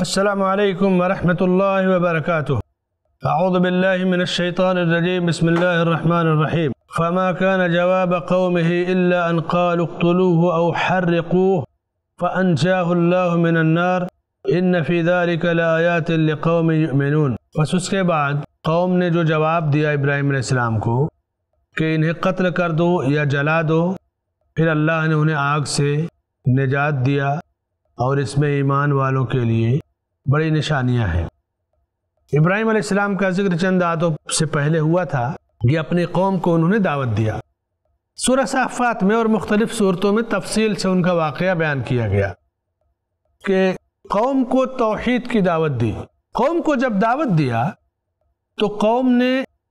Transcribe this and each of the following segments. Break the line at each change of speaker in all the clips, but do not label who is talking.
السلام علیکم ورحمۃ اللہ وبرکاتہ۔ اعوذ باللہ من الشیطان الرجیم، بسم اللہ الرحمن الرحیم۔ فما كان جواب قومه الا ان قالوا اقتلوه او حرقوه فانجاه الله من النار ان في ذلك لآیات لقوم یؤمنون۔ بس اس کے بعد قوم نے جو جواب دیا ابراہیم علیہ السلام کو کہ انہیں قتل کر دو یا جلا دو، پھر اللہ نے انہیں آگ سے نجات دیا اور اس میں ایمان والوں کے لیے بڑی نشانیاں ہیں۔ ابراہیم علیہ السلام کا ذکر چند آیتوں سے پہلے ہوا تھا کہ اپنی قوم کو انہوں نے دعوت دیا۔ سورہ صافات میں اور مختلف صورتوں میں تفصیل سے ان کا واقعہ بیان کیا گیا کہ قوم کو توحید کی دعوت دی۔ قوم کو جب دعوت دیا تو قوم نے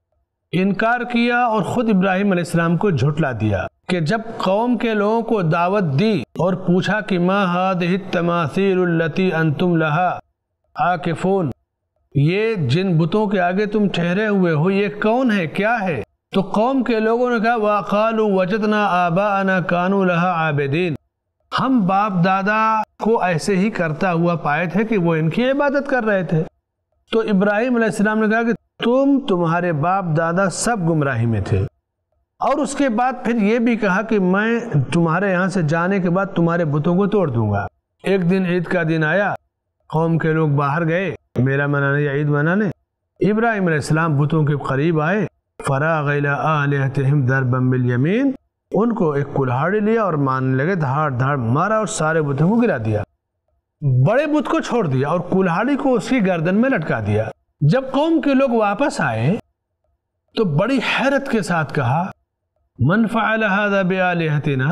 انکار کیا اور خود ابراہیم علیہ السلام کو جھٹلا دیا کہ جب قوم کے لوگوں کو دعوت دی اور پوچھا کہ ما هذه التماثيل التي انتم لها عاکفون، یہ جن بتوں کے آگے تم ٹھہرے ہوئے ہو یہ کون ہے، کیا ہے؟ تو قوم کے لوگوں نے کہا وَقَالُوا وَجَدْنَا آبَاءَنَا كَانُوا لَهَا عَابِدِينَ، ہم باپ دادا کو ایسے ہی کرتا ہوا پائے تھے کہ وہ ان کی عبادت کر رہے تھے۔ تو ابراہیم علیہ السلام نے کہا کہ تمہارے باپ دادا سب گمراہی میں تھے، اور اس کے بعد پھر یہ بھی کہا کہ میں تمہارے یہاں سے جانے کے بعد تمہارے بتوں کو توڑ دوں گا۔ ایک دن عید کا دن آیا، قوم کے لوگ باہر گئے میلہ منانے یا عید منانے، ابراہیم علیہ السلام بتوں کے قریب آئے، فراغ الی آلہتہم ضربا بالیمین، ان کو ایک کلہاڑی لیا اور مارنے لگے، دھاڑ دھاڑ مارا اور سارے بتوں کو گرا دیا، بڑے بت کو چھوڑ دیا اور کلہاڑی کو اس کی گردن میں لٹکا دیا۔ جب قوم کے لوگ واپس آئے تو بڑی حیرت کے ساتھ کہا من فعل هذا بآلہتنا،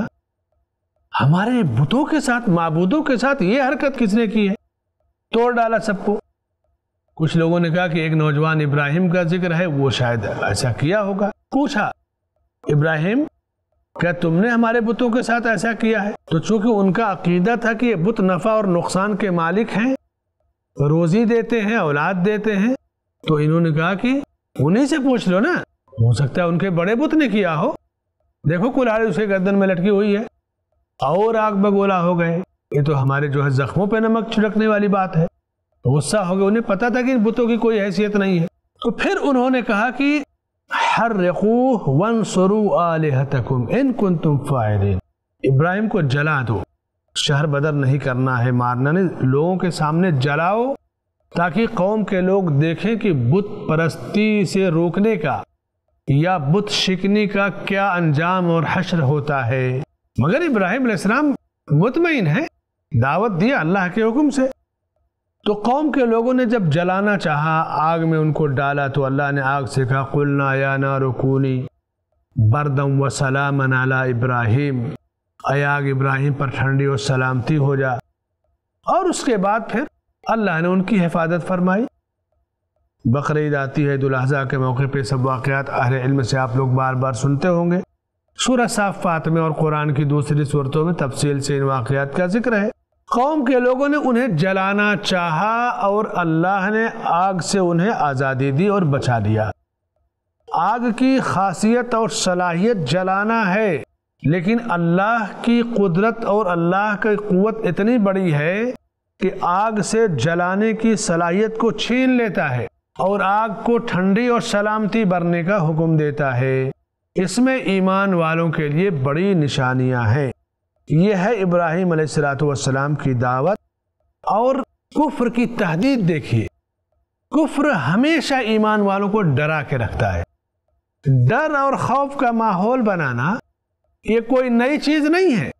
ہمارے بتوں کے ساتھ، معبودوں کے ساتھ یہ حرکت کس نے کی ہے؟ توڑ ڈالا سب کو۔ کچھ لوگوں نے کہا کہ ایک نوجوان ابراہیم کا ذکر ہے، وہ شاید ایسا کیا ہوگا۔ پوچھا ابراہیم کیا تم نے ہمارے بتوں کے ساتھ ایسا کیا ہے؟ تو چونکہ ان کا عقیدہ تھا کہ یہ بت نفع اور نقصان کے مالک ہیں، روزی دیتے ہیں، اولاد دیتے ہیں، تو انہوں نے کہا کہ انہیں سے پوچھ لو نا، ہو سکتا ہے ان کے بڑے بت نے کیا ہو، دیکھو کلہاڑی اسے گردن میں لٹکی ہوئی ہے، اور آگ بگولا ہو گئے، یہ تو ہمارے جو ہے زخموں پہ نمک چھڑکنے والی بات ہے۔ غصہ ہو گیا، انہیں پتا تھا کہ ان بتوں کی کوئی حیثیت نہیں ہے۔ تو پھر انہوں نے کہا کہ حرقوہ وانصروا آلہتکم ان کنتم فاعلین، ابراہیم کو جلا دو، شہر بدر نہیں کرنا ہے، مارنا نہیں، لوگوں کے سامنے جلاؤ تاکہ قوم کے لوگ دیکھیں کہ بت پرستی سے روکنے کا یا بت شکنی کا کیا انجام اور حشر ہوتا ہے۔ مگر ابراہیم علیہ السلام مطمئن ہے، دعوت دیا اللہ کے حکم سے۔ تو قوم کے لوگوں نے جب جلانا چاہا، آگ میں ان کو ڈالا، تو اللہ نے آگ سے کہا قلنا یا نار کونی بردا وسلاما علی ابراہیم، اے آگ ابراہیم پر ٹھنڈی اور سلامتی ہو جا۔ اور اس کے بعد پھر اللہ نے ان کی حفاظت فرمائی۔ بقرعید آتی ہے، عید الاضحیٰ کے موقع پہ سب واقعات اہل علم سے آپ لوگ بار بار سنتے ہوں گے۔ سورہ صافات میں اور قرآن کی دوسری صورتوں میں تفصیل سے ان واقعات کا ذکر ہے۔ قوم کے لوگوں نے انہیں جلانا چاہا اور اللہ نے آگ سے انہیں آزادی دی اور بچا لیا۔ آگ کی خاصیت اور صلاحیت جلانا ہے، لیکن اللہ کی قدرت اور اللہ کی قوت اتنی بڑی ہے کہ آگ سے جلانے کی صلاحیت کو چھین لیتا ہے اور آگ کو ٹھنڈی اور سلامتی بھرنے کا حکم دیتا ہے۔ اس میں ایمان والوں کے لیے بڑی نشانیاں ہیں۔ یہ ہے ابراہیم علیہ السلام کی دعوت۔ اور کفر کی تہدید دیکھیے، کفر ہمیشہ ایمان والوں کو ڈرا کے رکھتا ہے۔ ڈر اور خوف کا ماحول بنانا یہ کوئی نئی چیز نہیں ہے۔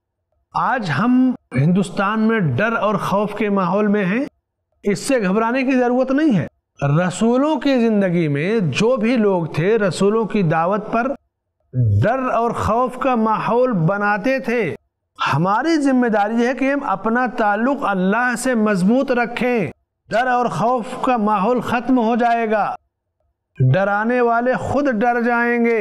آج ہم ہندوستان میں ڈر اور خوف کے ماحول میں ہیں، اس سے گھبرانے کی ضرورت نہیں ہے۔ رسولوں کی زندگی میں جو بھی لوگ تھے، رسولوں کی دعوت پر ڈر اور خوف کا ماحول بناتے تھے۔ ہماری ذمہ داری ہے کہ ہم اپنا تعلق اللہ سے مضبوط رکھیں، ڈر اور خوف کا ماحول ختم ہو جائے گا، ڈرانے والے خود ڈر جائیں گے۔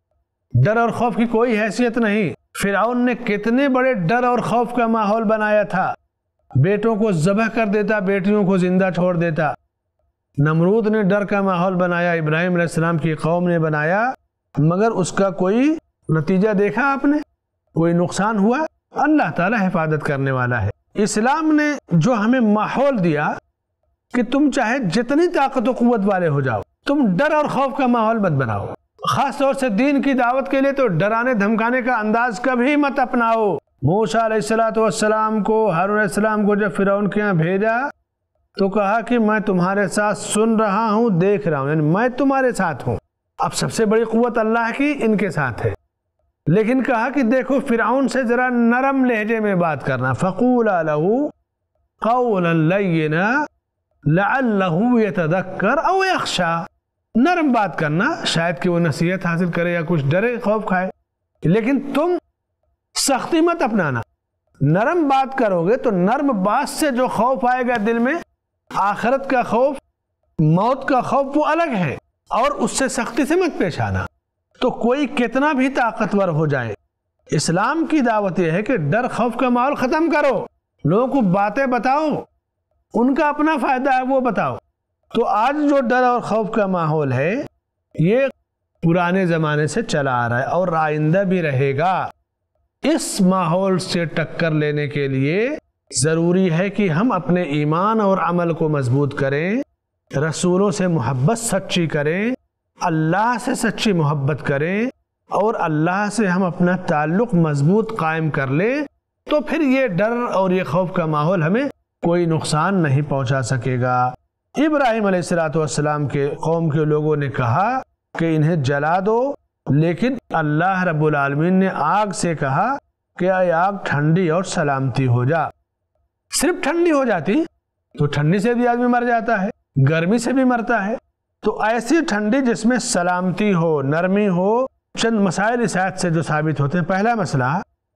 ڈر اور خوف کی کوئی حیثیت نہیں۔ فرعون نے کتنے بڑے ڈر اور خوف کا ماحول بنایا تھا، بیٹوں کو ذبح کر دیتا، بیٹیوں کو زندہ چھوڑ دیتا۔ نمرود نے ڈر کا ماحول بنایا، ابراہیم علیہ السلام کی قوم نے بنایا، مگر اس کا کوئی نتیجہ دیکھا آپ نے؟ کوئی نقصان ہوا؟ اللہ تعالی حفاظت کرنے والا ہے۔ اسلام نے جو ہمیں ماحول دیا کہ تم چاہے جتنی طاقت و قوت والے ہو جاؤ، تم ڈر اور خوف کا ماحول مت بناؤ. خاص طور سے دین کی دعوت کے لیے تو ڈرانے دھمکانے کا انداز کبھی مت اپناؤ. موسیٰ علیہ السلام کو، ہارون علیہ السلام کو جب فرعون کے یہاں بھیجا تو کہا کہ میں تمہارے ساتھ سن رہا ہوں، دیکھ رہا ہوں، یعنی میں تمہارے ساتھ ہوں. اب سب سے بڑی قوت اللہ کی ان کے ساتھ ہے، لیکن کہا کہ دیکھو فرعون سے ذرا نرم لہجے میں بات کرنا. فَقُولَا لَهُ قَوْلًا لَيِّنًا لَعَلَّهُ يَتَذَكَّرُ أَوْ يَخْشَىٰ. نرم بات کرنا، شاید کہ وہ نصیحت حاصل کرے یا کچھ ڈرے خوف کھائے، لیکن تم سختی مت اپنانا. نرم بات کرو گے تو نرم بات سے جو خوف آئے گا دل میں، آخرت کا خوف، موت کا خوف، وہ الگ ہے، اور اس سے سختی سے مت پیش آنا. تو کوئی کتنا بھی طاقتور ہو جائے، اسلام کی دعوت یہ ہے کہ ڈر خوف کا ماحول ختم کرو، لوگوں کو باتیں بتاؤ، ان کا اپنا فائدہ ہے وہ بتاؤ. تو آج جو ڈر اور خوف کا ماحول ہے یہ پرانے زمانے سے چلا آ رہا ہے اور آئندہ بھی رہے گا. اس ماحول سے ٹکر لینے کے لیے ضروری ہے کہ ہم اپنے ایمان اور عمل کو مضبوط کریں، رسولوں سے محبت سچی کریں، اللہ سے سچی محبت کریں، اور اللہ سے ہم اپنا تعلق مضبوط قائم کر لیں. تو پھر یہ ڈر اور یہ خوف کا ماحول ہمیں کوئی نقصان نہیں پہنچا سکے گا. ابراہیم علیہ السلام کے قوم کے لوگوں نے کہا کہ انہیں جلا دو، لیکن اللہ رب العالمین نے آگ سے کہا کہ اے آگ ٹھنڈی اور سلامتی ہو جا. صرف ٹھنڈی ہو جاتی تو ٹھنڈی سے بھی آدمی مر جاتا ہے، گرمی سے بھی مرتا ہے. تو ایسی ٹھنڈی جس میں سلامتی ہو، نرمی ہو. چند مسائل اس آیت سے جو ثابت ہوتے ہیں. پہلا مسئلہ،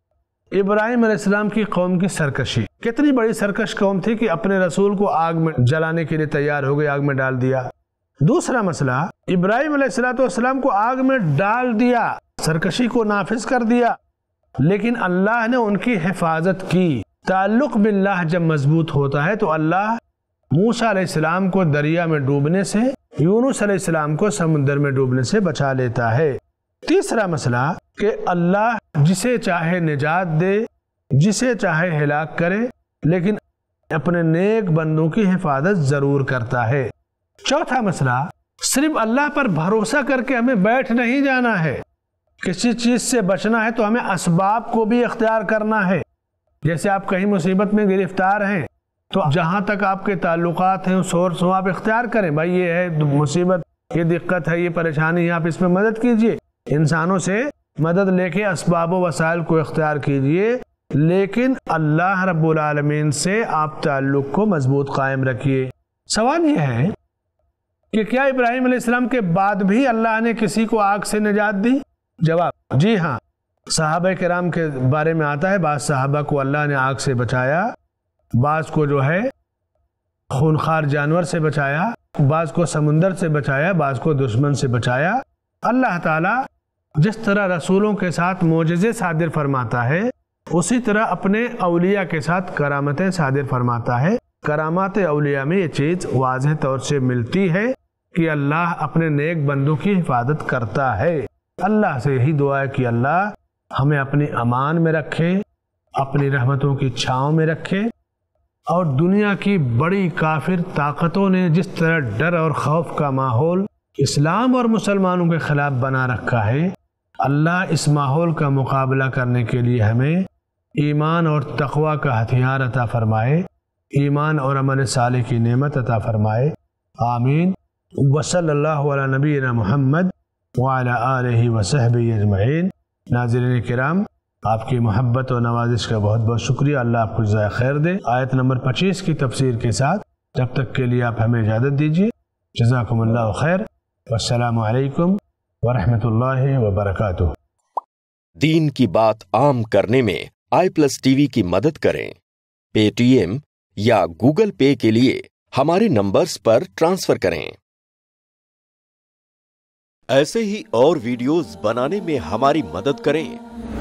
ابراہیم علیہ السلام کی قوم کی سرکشی. کتنی بڑی سرکش قوم تھی کہ اپنے رسول کو آگ میں جلانے کے لیے تیار ہو گئی، آگ میں ڈال دیا. دوسرا مسئلہ، ابراہیم علیہ السلام کو آگ میں ڈال دیا، سرکشی کو نافذ کر دیا، لیکن اللہ نے ان کی حفاظت کی. تعلق باللہ جب مضبوط ہوتا ہے تو اللہ موسیٰ علیہ السلام کو دریا میں ڈوبنے سے، یونس علیہ السلام کو سمندر میں ڈوبنے سے بچا لیتا ہے. تیسرا مسئلہ کہ اللہ جسے چاہے نجات دے، جسے چاہے ہلاک کرے، لیکن اپنے نیک بندوں کی حفاظت ضرور کرتا ہے. چوتھا مسئلہ، صرف اللہ پر بھروسہ کر کے ہمیں بیٹھ نہیں جانا ہے. کسی چیز سے بچنا ہے تو ہمیں اسباب کو بھی اختیار کرنا ہے. جیسے آپ کہیں مصیبت میں گرفتار ہیں تو جہاں تک آپ کے تعلقات ہیں سورس ہوں آپ اختیار کریں، بھائی یہ ہے مصیبت، یہ دقت ہے، یہ پریشانی ہے، آپ اس میں مدد کیجئے. انسانوں سے مدد لے کے اسباب و وسائل کو اختیار کیجئے، لیکن اللہ رب العالمین سے آپ تعلق کو مضبوط قائم رکھیے. سوال یہ ہے کہ کیا ابراہیم علیہ السلام کے بعد بھی اللہ نے کسی کو آگ سے نجات دی؟ جواب، جی ہاں. صحابہ کرام کے بارے میں آتا ہے بعض صحابہ کو اللہ نے آگ سے بچایا، بعض کو جو ہے خونخوار جانور سے بچایا، بعض کو سمندر سے بچایا، بعض کو دشمن سے بچایا. اللہ تعالیٰ جس طرح رسولوں کے ساتھ معجزے صادر فرماتا ہے اسی طرح اپنے اولیاء کے ساتھ کرامتیں صادر فرماتا ہے. کرامات اولیاء میں یہ چیز واضح طور سے ملتی ہے کہ اللہ اپنے نیک بندوں کی حفاظت کرتا ہے. اللہ سے یہی دعا ہے کہ اللہ ہمیں اپنی امان میں رکھے، اپنی رحمتوں کی چھاؤں میں رکھے. اور دنیا کی بڑی کافر طاقتوں نے جس طرح ڈر اور خوف کا ماحول اسلام اور مسلمانوں کے خلاف بنا رکھا ہے، اللہ اس ماحول کا مقابلہ کرنے کے لیے ہمیں ایمان اور تقوی کا ہتھیار عطا فرمائے، ایمان اور عمل صالح کی نعمت عطا فرمائے. آمین. وصلی اللہ علی نبینا محمد وعلی آلہ وصحبہ اجمعین. ناظرین کرام، آپ کی محبت و نوازش کا بہت بہت شکریہ. اللہ آپ کو جزائے خیر دے. آیت نمبر 25 کی تفسیر کے ساتھ جب تک کے لیے آپ ہمیں اجازت دیجیے. جزاکم اللہ خیر. والسلام علیکم ورحمۃ اللہ وبرکاتہ.
دین کی بات عام کرنے میں i+TV کی مدد کریں. پے ٹی ایم یا گوگل پے کے لیے ہمارے نمبرز پر ٹرانسفر کریں. ایسے ہی اور ویڈیوز بنانے میں ہماری مدد کریں